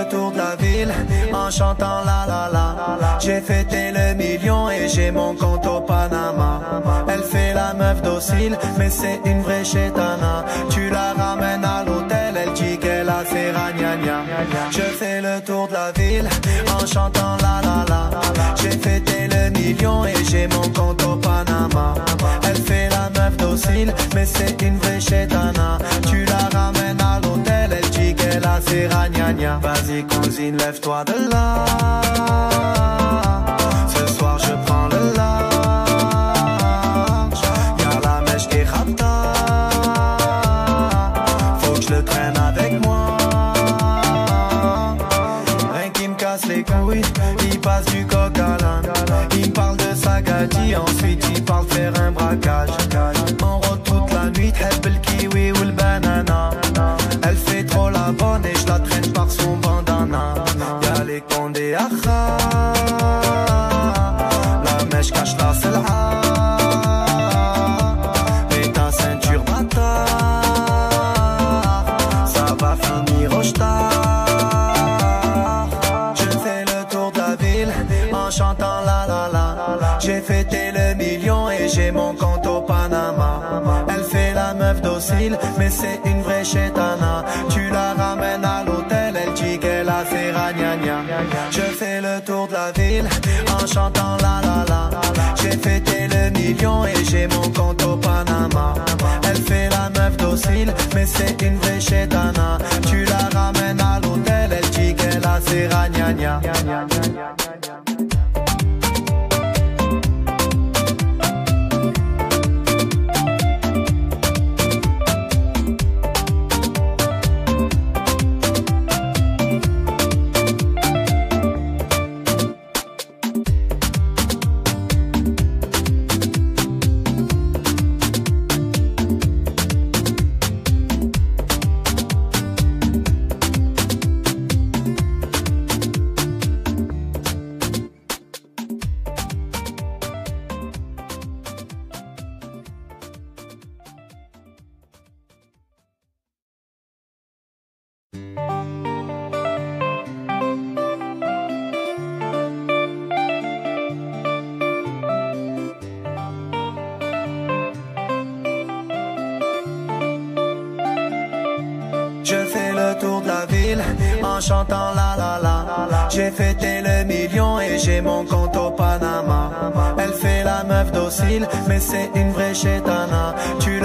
le tour de la ville en chantant la la la. J'ai fêté le million et j'ai mon compte au Panama. Elle fait la meuf docile, mais c'est une vraie chétana. Tu la ramènes à l'hôtel, elle dit qu'elle a fait ragnagna. Je fais le tour de la ville en chantant la la la. J'ai fêté le million et j'ai mon compte au Panama. Elle fait la meuf docile, mais c'est une vraie chétana. Tu la ramènes à l'hôtel, elle dit qu'elle a fait ragnagna. Vas-y cousine, lève-toi de là. Ce soir je prends le large. Y'a la mèche qui rapta. Faut que je le traîne avec moi. Rien qui me casse les couilles, il passe du coq à l'âne. Il me parle de Sagadi, ensuite il parle faire un braquage. On rôde toute la nuit, t'heb le kiwi ou le banana. Elle fait trop la bonne et je la traîne par son bandana. Y'a les condés à la mèche cache la selha. Et ta ceinture bâtard, ça va finir au star. Je fais le tour de la ville en chantant la la la. J'ai fêté le million et j'ai mon compte au Panama. Elle fait la meuf docile, mais c'est une vraie chétana. Tu la ramènes à l'hôtel, elle dit qu'elle a fait ragnagna. Je fais le tour de la ville en chantant la la la. J'ai fêté le million et j'ai mon compte au Panama. Elle fait la meuf docile, mais c'est une vraie chétana. Tu la ramènes à l'hôtel, elle dit qu'elle a fait ragnagna. En chantant la la la. J'ai fêté le million et j'ai mon compte au Panama. Elle fait la meuf docile, mais c'est une vraie chétana. Tu